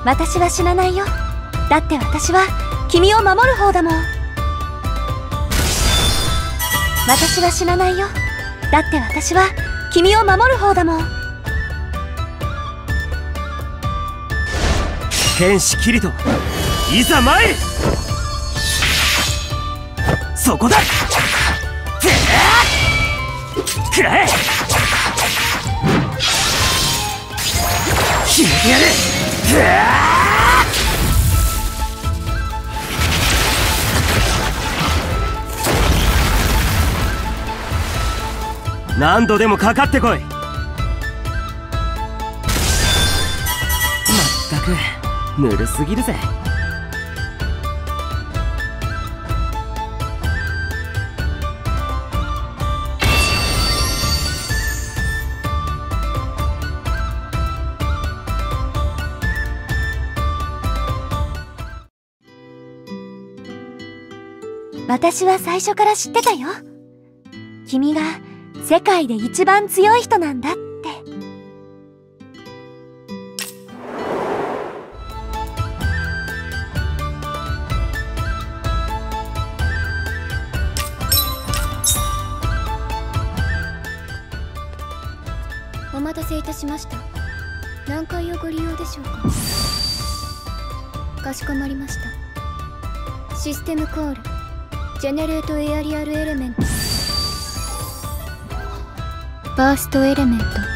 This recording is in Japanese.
私は死なないよ。だって私は君を守る方だもん。私は死なないよ。だって私は君を守る方だもん。 天使キリト、いざ参る。そこだ。くらえ。決めてやる。何度でもかかってこい。まったくぬるすぎるぜ。 私は最初から知ってたよ。君が世界で一番強い人なんだって。 お待たせいたしました。何階をご利用でしょうか。かしこまりました。システムコールジェネレートエアリアルエレメントバーストエレメント